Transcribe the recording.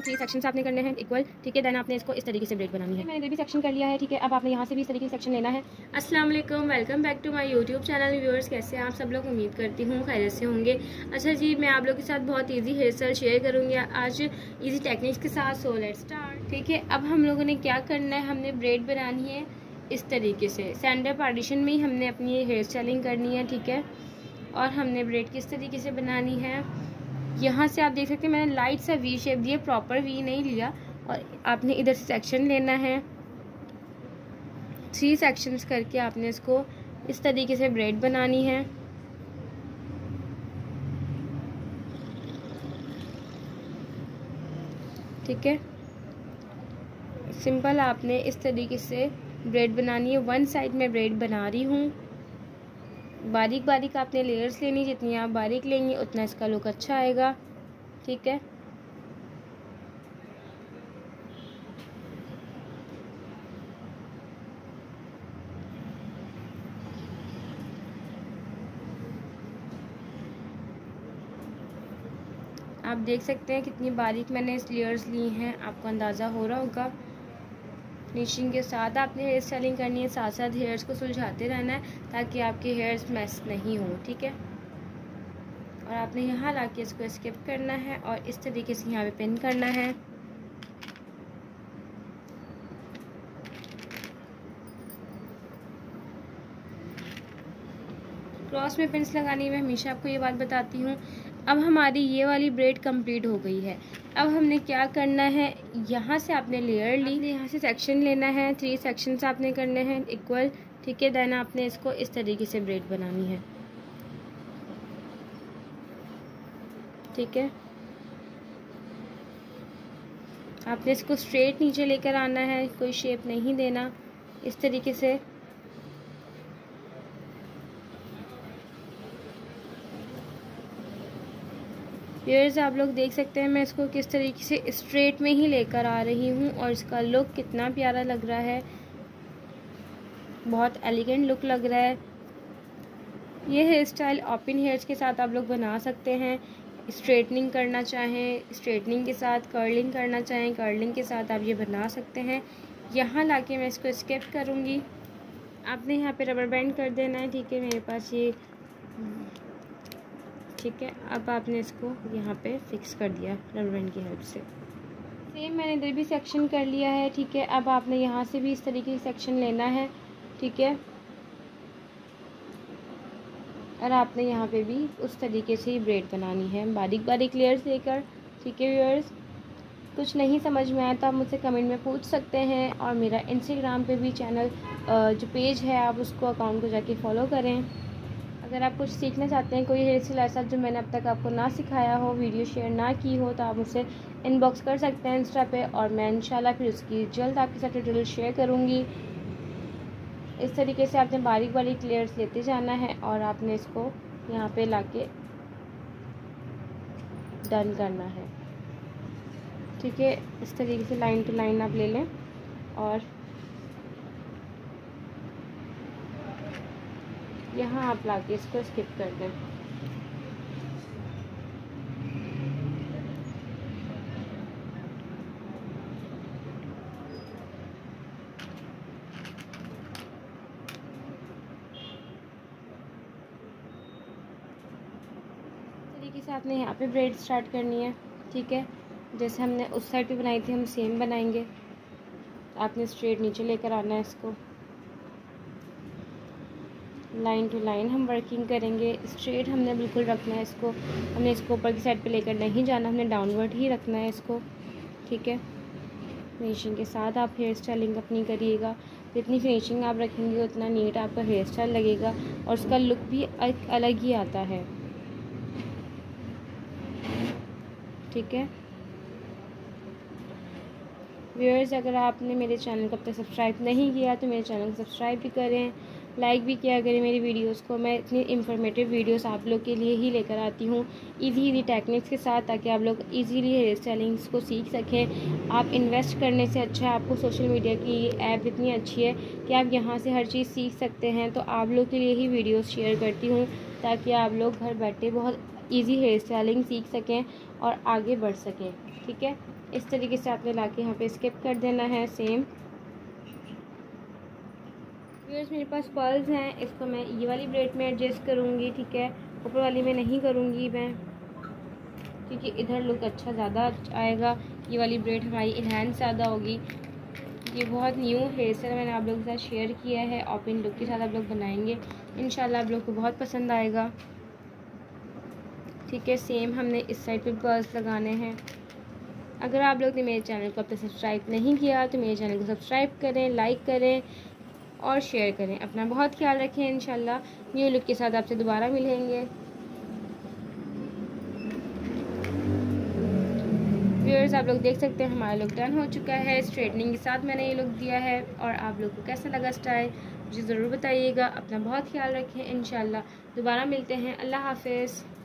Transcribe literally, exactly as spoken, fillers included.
Three section आपने करने हैं इक्वल, ठीक है। देन आपने इसको इस तरीके से ब्रेड बनानी है। मैंने इधर भी सेक्शन कर लिया है, ठीक है। अब आपने यहाँ से भी इस तरीके से सेक्शन लेना है। अस्सलाम वालेकुम, welcome back to my YouTube channel. Viewers, कैसे हैं आप सब लोग? उम्मीद करती हूँ खैरियत से होंगे। अच्छा जी, मैं आप लोग के साथ बहुत ईजी हेयर स्टाइल शेयर करूँगी आज ईजी टेक्निक्स के साथ। सो लेट्स स्टार्ट, ठीक है। अब हम लोगों ने क्या करना है, हमने ब्रेड बनानी है इस तरीके से। सेंटर पार्टीशन में ही हमने अपनी हेयर स्टाइलिंग करनी है, ठीक है। और हमने ब्रेड किस तरीके से बनानी है, यहाँ से आप देख सकते हैं मैंने लाइट सा वी शेप दिया, प्रॉपर वी नहीं लिया। और आपने इधर से सेक्शन लेना है, थ्री सेक्शंस करके आपने इसको इस तरीके से ब्रेड बनानी है, ठीक है। सिंपल आपने इस तरीके से ब्रेड बनानी है। वन साइड में ब्रेड बना रही हूँ। बारीक बारीक आपने लेयर्स लेनी, जितनी आप बारीक लेंगे उतना इसका लुक अच्छा आएगा, ठीक है। आप देख सकते हैं कितनी बारीक मैंने इस लेयर्स ली हैं, आपको अंदाज़ा हो रहा होगा। फिनिशिंग के साथ आपने हेयर स्टाइलिंग करनी है, साथ साथ हेयर्स को सुलझाते रहना है ताकि आपके हेयर्स मैस नहीं हो, ठीक है। और आपने यहाँ ला के इसको स्किप करना है और इस तरीके से यहाँ पे पिन करना है। क्रॉस में पिन्स लगानी है, मैं हमेशा आपको ये बात बताती हूँ। अब हमारी ये वाली ब्रेड कंप्लीट हो गई है। अब हमने क्या करना है, यहाँ से आपने लेयर ली, यहाँ से सेक्शन लेना है, थ्री सेक्शंस आपने करने हैं इक्वल, ठीक है। देन आपने इसको इस तरीके से ब्रेड बनानी है, ठीक है। आपने इसको स्ट्रेट नीचे लेकर आना है, कोई शेप नहीं देना, इस तरीके से। व्यूअर्स, आप लोग देख सकते हैं मैं इसको किस तरीके से स्ट्रेट में ही लेकर आ रही हूँ और इसका लुक कितना प्यारा लग रहा है, बहुत एलिगेंट लुक लग रहा है। ये हेयर स्टाइल ओपन हेयर्स के साथ आप लोग बना सकते हैं। स्ट्रेटनिंग करना चाहें, स्ट्रेटनिंग के साथ कर्लिंग करना चाहें, कर्लिंग के साथ आप ये बना सकते हैं। यहाँ लाके मैं इसको स्किप करूँगी। आपने यहाँ पे रबर बैंड कर देना है, ठीक है। मेरे पास ये ठीक है। अब आपने इसको यहाँ पे फिक्स कर दिया रबर बैंड की हेल्प से। सेम मैंने इधर भी सेक्शन कर लिया है, ठीक है। अब आपने यहाँ से भी इस तरीके से सेक्शन लेना है, ठीक है। और आपने यहाँ पे भी उस तरीके से ही ब्रेड बनानी है, बारीक बारीक लेयर्स लेकर, ठीक है। व्यूअर्स, कुछ नहीं समझ में आया तो आप मुझसे कमेंट में पूछ सकते हैं। और मेरा इंस्टाग्राम पे भी चैनल जो पेज है आप उसको अकाउंट को जाके फॉलो करें। अगर आप कुछ सीखना चाहते हैं, कोई हेयर स्टाइल ऐसा जो मैंने अब तक आपको ना सिखाया हो, वीडियो शेयर ना की हो, तो आप मुझसे इनबॉक्स कर सकते हैं इंस्टा पे और मैं इंशाल्लाह फिर उसकी जल्द आपके साथ ट्यूटोरियल शेयर करूँगी। इस तरीके से आपने बारीक बारीक लेयर्स लेते जाना है और आपने इसको यहाँ पे लाके डन करना है, ठीक है। इस तरीके से लाइन टू लाइन आप ले लें और यहाँ आप लाके इसको स्किप कर दें। तरीके से आपने यहाँ पे ब्रेड स्टार्ट करनी है, ठीक है। जैसे हमने उस साइड पे बनाई थी हम सेम बनाएंगे। आपने स्ट्रेट नीचे लेकर आना है, इसको लाइन टू लाइन हम वर्किंग करेंगे। स्ट्रेट हमने बिल्कुल रखना है इसको, हमने इसको ऊपर की साइड पे लेकर नहीं जाना, हमने डाउनवर्ड ही रखना है इसको, ठीक है। फिनिशिंग के साथ आप हेयर स्टाइलिंग अपनी करिएगा। जितनी फिनिशिंग आप रखेंगे उतना नीट आपका हेयर स्टाइल लगेगा और उसका लुक भी एक अलग ही आता है, ठीक है। व्यूअर्स, अगर आपने मेरे चैनल को अब तक सब्सक्राइब नहीं किया तो मेरे चैनल को सब्सक्राइब भी करें, लाइक भी किया करें मेरी वीडियोस को। मैं इतनी इंफॉर्मेटिव वीडियोस आप लोग के लिए ही लेकर आती हूँ इजी इजी टेक्निक्स के साथ, ताकि आप लोग इजीली हेयर स्टाइलिंग्स को सीख सकें। आप इन्वेस्ट करने से अच्छा है, आपको सोशल मीडिया की ऐप इतनी अच्छी है कि आप यहाँ से हर चीज़ सीख सकते हैं। तो आप लोग के लिए ही वीडियोज़ शेयर करती हूँ ताकि आप लोग घर बैठे बहुत ईजी हेयर स्टाइलिंग सीख सकें और आगे बढ़ सकें, ठीक है। इस तरीके से आपने ला के यहाँ पे स्किप कर देना है सेम। व्यूअर्स मेरे पास पर्ल्स हैं, इसको मैं ये वाली ब्रेड में एडजस्ट करूँगी, ठीक है, ऊपर वाली में नहीं करूँगी मैं, क्योंकि इधर लुक अच्छा ज़्यादा आएगा। ये वाली ब्रेड हमारी इन्हेंस ज़्यादा होगी। ये बहुत न्यू हेयर स्टाइल मैंने आप लोगों के साथ शेयर किया है, ओपन लुक के साथ आप लोग बनाएंगे, इंशाल्लाह आप लोग को बहुत पसंद आएगा। ठीक है, सेम हमने इस साइड पे पर्ल्स लगाने हैं। अगर आप लोग ने मेरे चैनल को अब तक सब्सक्राइब नहीं किया तो मेरे चैनल को सब्सक्राइब करें, लाइक करें और शेयर करें। अपना बहुत ख्याल रखें। इंशाल्लाह न्यू लुक के साथ आपसे दोबारा मिलेंगे। व्यूअर्स आप लोग देख सकते हैं हमारा लुक डन हो चुका है। स्ट्रेटनिंग के साथ मैंने ये लुक दिया है और आप लोग को कैसा लगा स्टाइल मुझे ज़रूर बताइएगा। अपना बहुत ख्याल रखें। इंशाल्लाह दोबारा मिलते हैं। अल्लाह हाफिज़।